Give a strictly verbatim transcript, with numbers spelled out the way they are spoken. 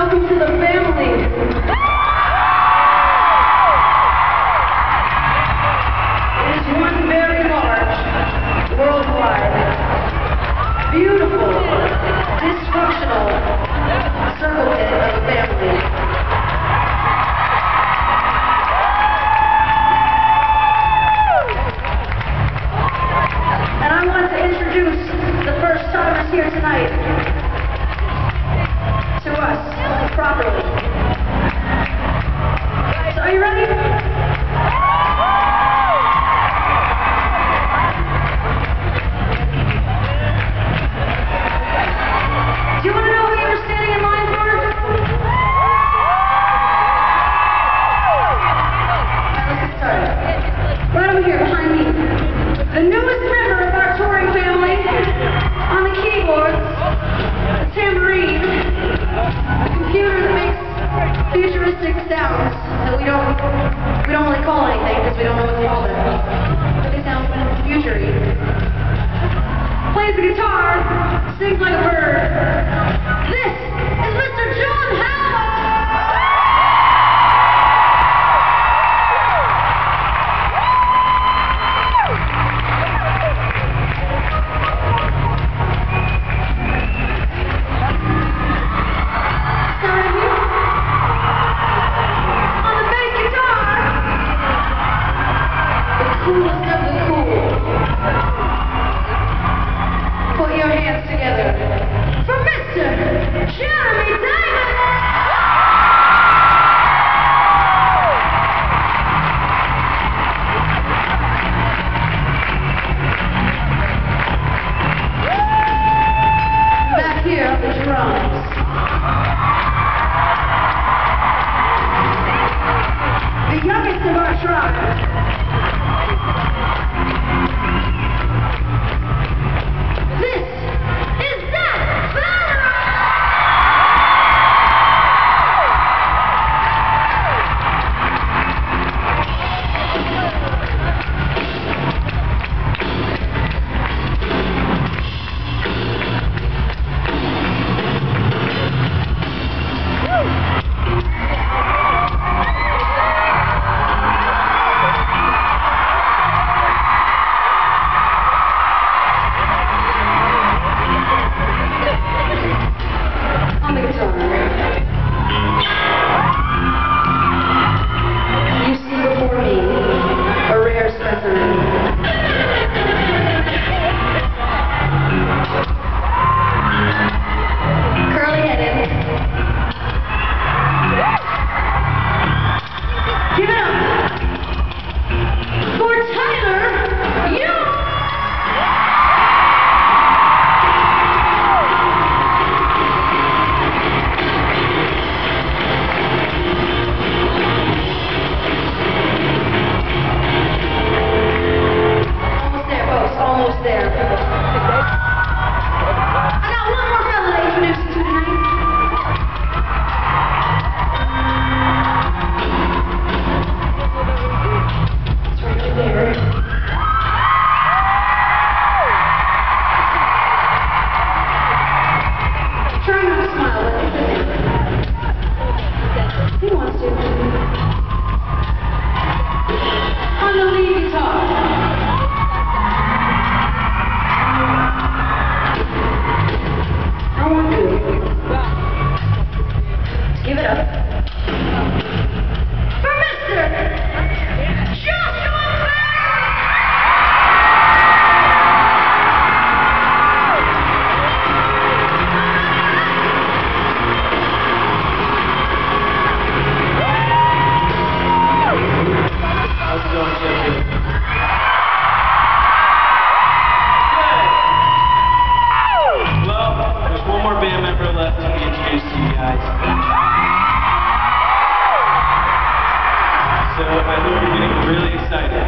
Welcome to the family. It is one very large, worldwide, beautiful, dysfunctional circle pit of a family. And I want to introduce the first timers here tonight to us properly. So are you ready? Do you want to know who you were standing in line for? Alright, let's get started. Right over here behind me. The newest member of our touring family on the keyboards, the tambourine, the computer that makes futuristic sounds that we don't we don't really call anything because we don't know what to call them. But they sound future-y. Plays the guitar, sings like a bird. This is Mister John Hayley! Put your hands together for Mister Jeremy Davis! Back here on the drums. The youngest of our tribe. So I know you're getting really excited.